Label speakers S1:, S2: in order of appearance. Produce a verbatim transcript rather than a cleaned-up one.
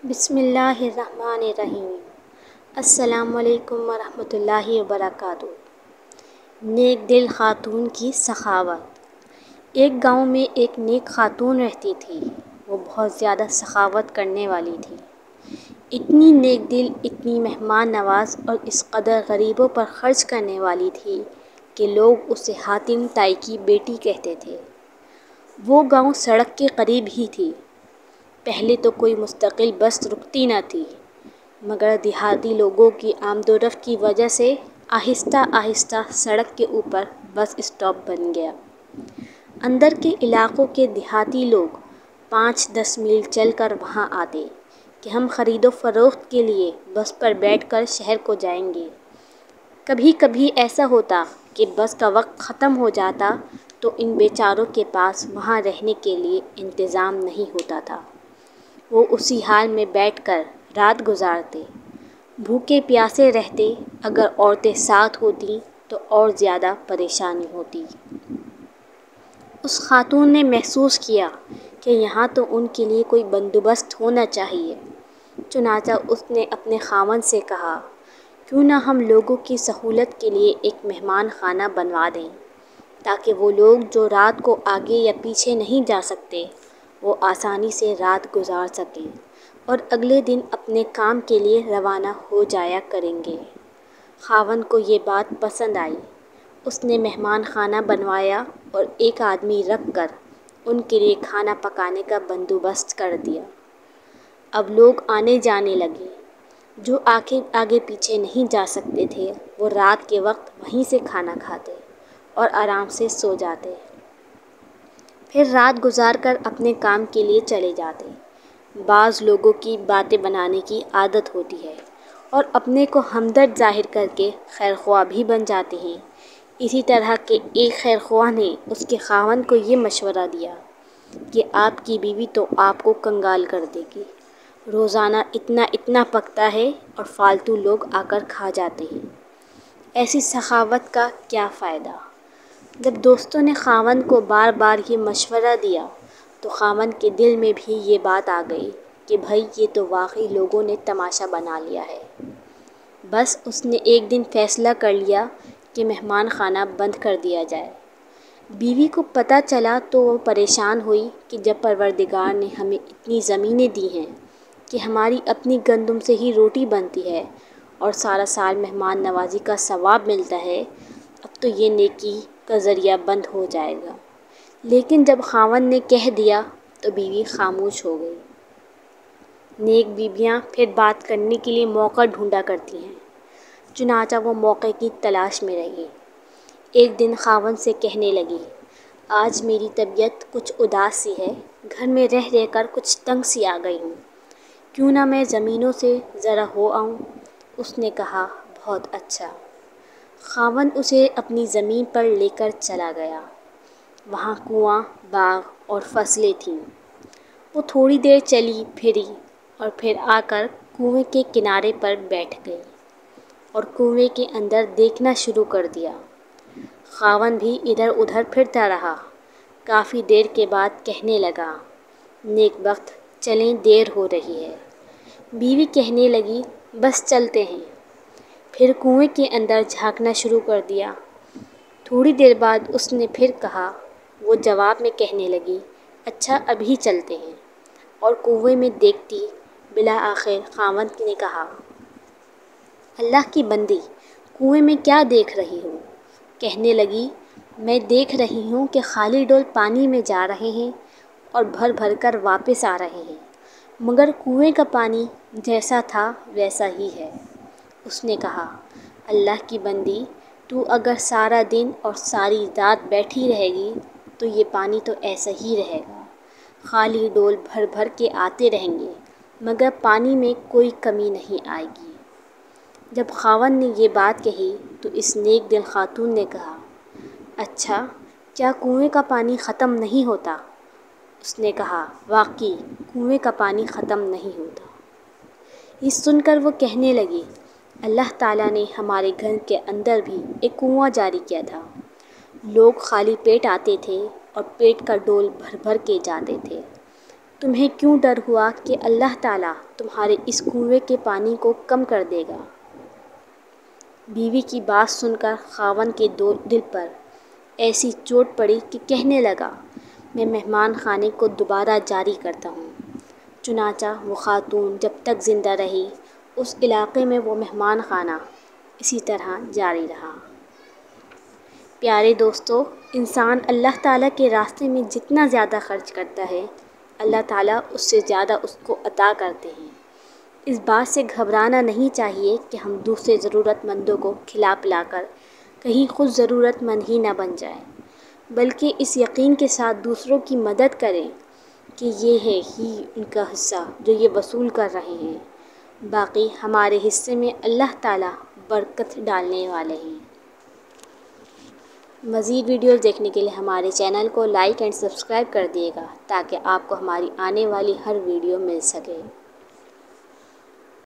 S1: بسم اللہ الرحمن الرحیم۔ السلام علیکم ورحمۃ اللہ وبرکاتہ۔ نیک دل خاتون کی سخاوت۔ ایک گاؤں میں ایک نیک خاتون رہتی تھی۔ وہ بہت زیادہ سخاوت کرنے والی تھی۔ اتنی نیک دل، اتنی مہمان نواز اور اس قدر غریبوں پر خرچ کرنے والی تھی کہ لوگ اسے حاتم تائی کی بیٹی کہتے تھے۔ وہ گاؤں سڑک کے قریب ہی تھی۔ پہلے تو کوئی مستقل بس رکتی نہ تھی، مگر دیہاتی لوگوں کی آمد و رفت کی وجہ سے آہستہ آہستہ سڑک کے اوپر بس اسٹاپ بن گیا۔ اندر کے علاقوں کے دیہاتی لوگ پانچ دس میل چل کر وہاں آتے کہ ہم خرید و فروخت کے لیے بس پر بیٹھ کر شہر کو جائیں گے۔ کبھی کبھی ایسا ہوتا کہ بس کا وقت ختم ہو جاتا تو ان بیچاروں کے پاس وہاں رہنے کے لیے انتظام نہیں ہوتا تھا۔ وہ اسی حال میں بیٹھ کر رات گزارتے، بھوکے پیاسے رہتے۔ اگر عورتیں ساتھ ہوتیں تو اور زیادہ پریشانی ہوتی۔ اس خاتون نے محسوس کیا کہ یہاں تو ان کے لیے کوئی بندوبست ہونا چاہیے۔ چنانچہ اس نے اپنے خاوند سے کہا، کیوں نہ ہم لوگوں کی سہولت کے لیے ایک مہمان خانہ بنوا دیں، تاکہ وہ لوگ جو رات کو آگے یا پیچھے نہیں جا سکتے وہ آسانی سے رات گزار سکیں اور اگلے دن اپنے کام کے لیے روانہ ہو جایا کریں گے۔ خاوند کو یہ بات پسند آئی۔ اس نے مہمان خانہ بنوایا اور ایک آدمی رکھ کر ان کے لیے کھانا پکانے کا بندوبست کر دیا۔ اب لوگ آنے جانے لگے۔ جو آگے آگے پیچھے نہیں جا سکتے تھے وہ رات کے وقت وہیں سے کھانا کھاتے اور آرام سے سو جاتے۔ پھر رات گزار کر اپنے کام کے لیے چلے جاتے۔ بعض لوگوں کی باتیں بنانے کی عادت ہوتی ہے اور اپنے کو ہمدرد ظاہر کر کے خیر خواہ بھی بن جاتے ہیں۔ اسی طرح کے ایک خیر خواہ نے اس کے خاوند کو یہ مشورہ دیا کہ آپ کی بیوی تو آپ کو کنگال کر دے گی۔ روزانہ اتنا اتنا پکتا ہے اور فالتو لوگ آ کر کھا جاتے ہیں۔ ایسی سخاوت کا کیا فائدہ؟ جب دوستوں نے خاوند کو بار بار یہ مشورہ دیا تو خاوند کے دل میں بھی یہ بات آ گئی کہ بھئی یہ تو واقعی لوگوں نے تماشا بنا لیا ہے۔ بس اس نے ایک دن فیصلہ کر لیا کہ مہمان خانہ بند کر دیا جائے۔ بیوی کو پتہ چلا تو وہ پریشان ہوئی کہ جب پروردگار نے ہمیں اتنی زمینیں دی ہیں کہ ہماری اپنی گندم سے ہی روٹی بنتی ہے اور سارا سال مہمان نوازی کا ثواب ملتا ہے، اب تو یہ نیکی کا ذریعہ بند ہو جائے گا۔ لیکن جب خاوند نے کہہ دیا تو بیوی خاموش ہو گئی۔ نیک بیویاں پھر بات کرنے کے لیے موقع ڈھونڈا کرتی ہیں۔ چنانچہ وہ موقع کی تلاش میں رہی۔ ایک دن خاوند سے کہنے لگی، آج میری طبیعت کچھ اداس سی ہے، گھر میں رہ رہ کر کچھ تنگ سی آ گئی ہوں، کیوں نہ میں زمینوں سے ذرا ہو آؤں؟ اس نے کہا، بہت اچھا۔ خاوند اسے اپنی زمین پر لے کر چلا گیا۔ وہاں کنواں، باغ اور فصلیں تھیں۔ وہ تھوڑی دیر چلی پھری اور پھر آ کر کنویں کے کنارے پر بیٹھ گئی اور کنویں کے اندر دیکھنا شروع کر دیا۔ خاوند بھی ادھر ادھر پھرتا رہا۔ کافی دیر کے بعد کہنے لگا، نیک بخت، چلیں، دیر ہو رہی ہے۔ بیوی کہنے لگی، بس چلتے ہیں۔ پھر کنویں کے اندر جھانکنا شروع کر دیا۔ تھوڑی دیر بعد اس نے پھر کہا۔ وہ جواب میں کہنے لگی، اچھا ابھی چلتے ہیں، اور کنویں میں دیکھتی۔ بالآخر خاوند نے کہا، اللہ کی بندی، کنویں میں کیا دیکھ رہی ہو؟ کہنے لگی، میں دیکھ رہی ہوں کہ خالی ڈول پانی میں جا رہے ہیں اور بھر بھر کر واپس آ رہے ہیں، مگر کنویں کا پانی جیسا تھا ویسا ہی ہے۔ اس نے کہا، اللہ کی بندی، تو اگر سارا دن اور ساری رات بیٹھی رہے گی تو یہ پانی تو ایسا ہی رہے گا، خالی ڈول بھر بھر کے آتے رہیں گے مگر پانی میں کوئی کمی نہیں آئے گی۔ جب خاوند نے یہ بات کہی تو اس نیک دل خاتون نے کہا، اچھا، کیا کنویں کا پانی ختم نہیں ہوتا؟ اس نے کہا، واقعی کنویں کا پانی ختم نہیں ہوتا۔ یہ سن کر وہ کہنے لگی، اللہ تعالیٰ نے ہمارے گھر کے اندر بھی ایک کنواں جاری کیا تھا۔ لوگ خالی پیٹ آتے تھے اور پیٹ کا ڈول بھر بھر کے جاتے تھے، تمہیں کیوں ڈر ہوا کہ اللہ تعالیٰ تمہارے اس کنویں کے پانی کو کم کر دے گا؟ بیوی کی بات سن کر خاوند کے دو دل پر ایسی چوٹ پڑی کہ کہنے لگا، میں مہمان خانے کو دوبارہ جاری کرتا ہوں۔ چنانچہ وہ خاتون جب تک زندہ رہی اس علاقے میں وہ مہمان خانہ اسی طرح جاری رہا۔ پیارے دوستو، انسان اللہ تعالیٰ کے راستے میں جتنا زیادہ خرچ کرتا ہے اللہ تعالیٰ اس سے زیادہ اس کو عطا کرتے ہیں۔ اس بات سے گھبرانا نہیں چاہیے کہ ہم دوسرے ضرورت مندوں کو کھلا پلا کر کہیں خود ضرورت مند ہی نہ بن جائیں، بلکہ اس یقین کے ساتھ دوسروں کی مدد کریں کہ یہ ہے ہی ان کا حصہ جو یہ وصول کر رہے ہیں، باقی ہمارے حصے میں اللہ تعالیٰ برکت ڈالنے والے ہیں۔ مزید ویڈیوز دیکھنے کے لیے ہمارے چینل کو لائک اینڈ سبسکرائب کر دیے گا تاکہ آپ کو ہماری آنے والی ہر ویڈیو مل سکے۔